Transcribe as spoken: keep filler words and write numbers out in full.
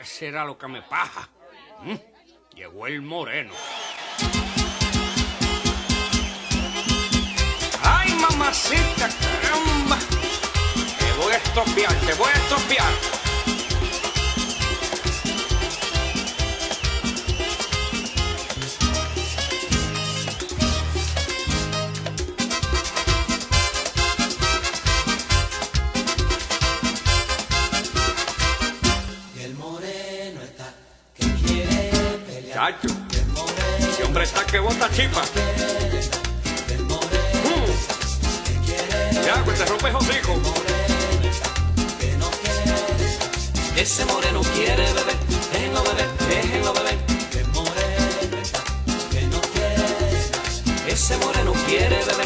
¿Qué será lo que me paja? ¿Mm? Llegó el moreno. ¡Ay, mamacita, caramba! Te voy a estropear, te voy a estropear. Chacho, ese hombre está que bota chipa. Mm. Ya, pues te rompe el hocico. Ese moreno quiere beber, déjenlo beber, déjenlo beber. Ese moreno quiere beber.